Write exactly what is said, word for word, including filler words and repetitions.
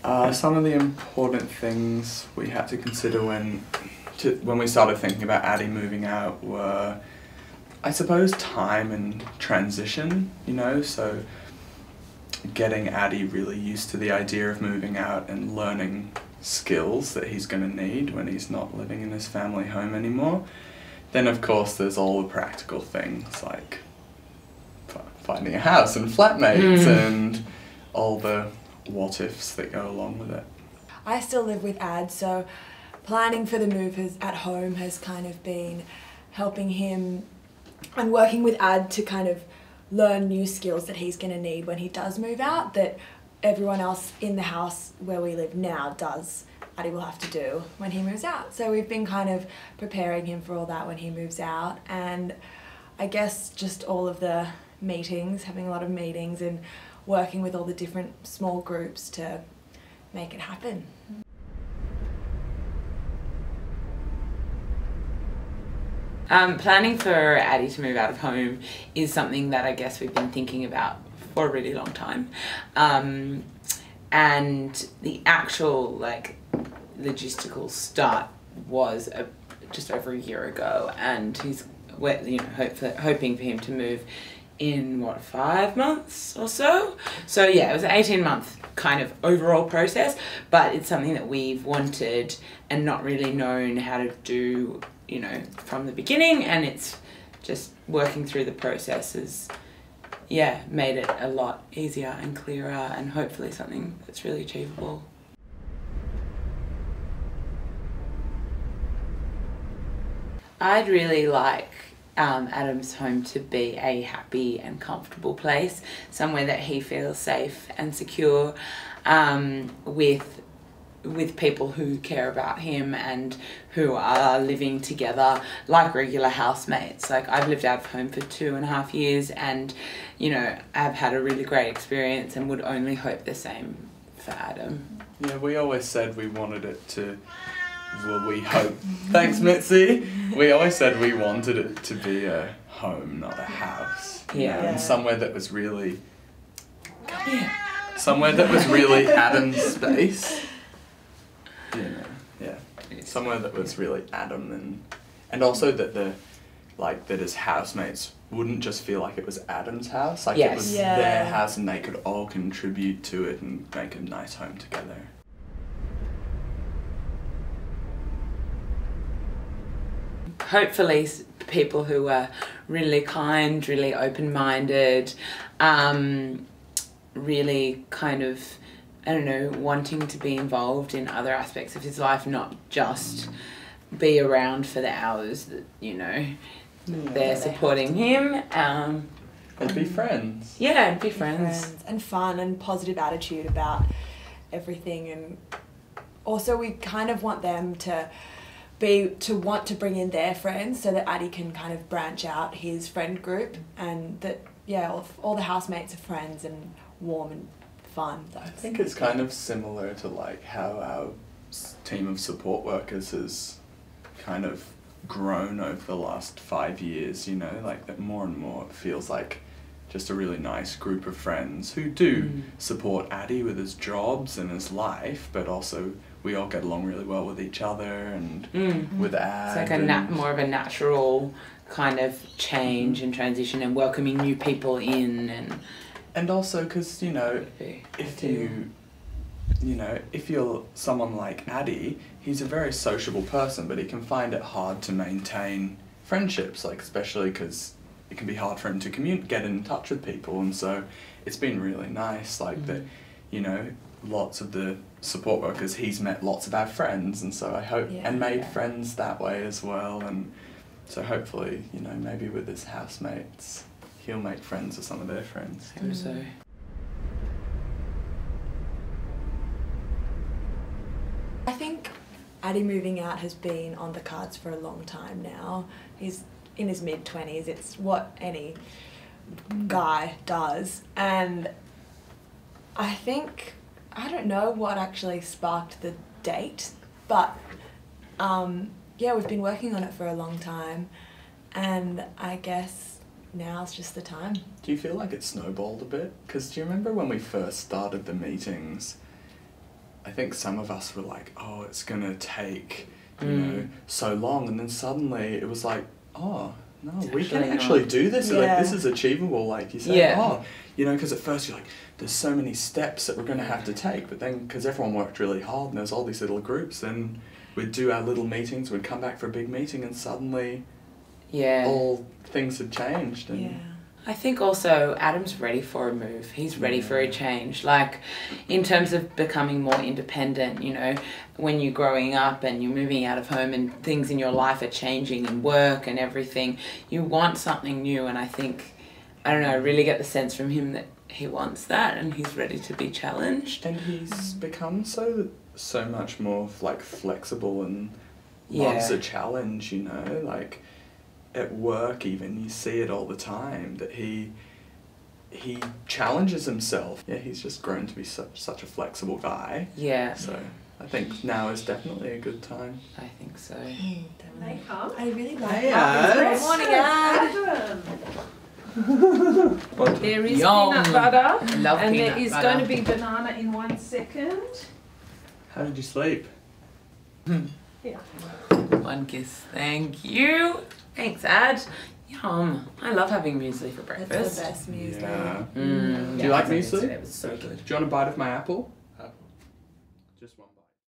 Uh, some of the important things we had to consider when to, when we started thinking about Addie moving out were, I suppose, time and transition, you know, so getting Addie really used to the idea of moving out and learning skills that he's going to need when he's not living in his family home anymore. Then of course there's all the practical things like finding a house and flatmates mm. and all the what ifs that go along with it. I still live with Ad, so planning for the move has, at home has kind of been helping him and working with Ad to kind of learn new skills that he's going to need when he does move out that everyone else in the house where we live now does. Addie will have to do when he moves out. So we've been kind of preparing him for all that when he moves out, and I guess just all of the meetings, having a lot of meetings and working with all the different small groups to make it happen. Um, planning for Addie to move out of home is something that I guess we've been thinking about for a really long time. Um, and the actual like logistical start was a, just over a year ago, and he's you know hope for, hoping for him to move in what five months or so. So yeah, it was an eighteen month kind of overall process, but it's something that we've wanted and not really known how to do, you know, from the beginning, and it's just working through the processes, yeah, made it a lot easier and clearer, and hopefully something that's really achievable. I'd really like um, Adam's home to be a happy and comfortable place, somewhere that he feels safe and secure, um, with with people who care about him and who are living together like regular housemates. Like, I've lived out of home for two and a half years and, you know, I've had a really great experience and would only hope the same for Adam. Yeah, we always said we wanted it to, well, we hope, thanks Mitzi, we always said we wanted it to be a home, not a house. Yeah. Know, and somewhere that was really, come here, somewhere that was really Adam's space. You know, yeah, somewhere that was really Adam, and and also that the, like, that his housemates wouldn't just feel like it was Adam's house, like yes. it was yeah. their house and they could all contribute to it and make a nice home together. Hopefully people who are really kind, really open-minded, um, really kind of, I don't know, wanting to be involved in other aspects of his life, not just be around for the hours that, you know, yeah, they're supporting him. Um, and be friends. Yeah, and be, be friends. friends. And fun and positive attitude about everything. And also we kind of want them to be, to want to bring in their friends so that Addie can kind of branch out his friend group, and that, yeah, all, all the housemates are friends and warm and fun. I think it's kind of similar to like how our team of support workers has kind of grown over the last five years, you know, like that more and more it feels like just a really nice group of friends who do mm. support Addie with his jobs and his life, but also we all get along really well with each other and mm. with Ad. It's like a nat more of a natural kind of change and transition and welcoming new people in. and And also because, you know, if you, you know, if you're someone like Addie, he's a very sociable person, but he can find it hard to maintain friendships, like especially because it can be hard for him to commun- get in touch with people, and so it's been really nice, like mm-hmm. that, you know, lots of the support workers, he's met lots of our friends, and so I hope, yeah, and made yeah. friends that way as well, and so hopefully, you know, maybe with his housemates, he'll make friends with some of their friends. I hope so. I think Addie moving out has been on the cards for a long time now. He's in his mid twenties, it's what any guy does, and I think, I don't know what actually sparked the date, but um, yeah, we've been working on it for a long time, and I guess now's just the time. Do you feel like it snowballed a bit? Because do you remember when we first started the meetings, I think some of us were like, oh, it's gonna take, you Mm. know, so long, and then suddenly it was like, oh, no, It's we can actually actually not. do this. Yeah. Like, this is achievable. Like you said, Yeah. oh, you know, because at first you're like, there's so many steps that we're gonna have to take, but then because everyone worked really hard and there's all these little groups, and we'd do our little meetings, we'd come back for a big meeting, and suddenly Yeah. all things had changed. And Yeah. I think also Adam's ready for a move. He's ready for a change. Like, in terms of becoming more independent, you know, when you're growing up and you're moving out of home and things in your life are changing in work and everything, you want something new. And I think, I don't know, I really get the sense from him that he wants that and he's ready to be challenged. And he's become so so much more like flexible and Yeah. loves a challenge, you know, like at work even you see it all the time that he he challenges himself. Yeah, he's just grown to be such such a flexible guy. Yeah, So I think now is definitely a good time. I think so. Mm, definitely. Hey, come. I really like Hey, that. Ad. Good morning, Ad. Adam. There is Yum. peanut butter, I love and peanut there is butter. going to be banana in one second. How did you sleep? Yeah. One kiss. Thank you. Thanks, Ad. Yum. I love having muesli for That's breakfast. the best music. Yeah. Mm. Do you like It muesli? was so good. Do you want a bite of my apple?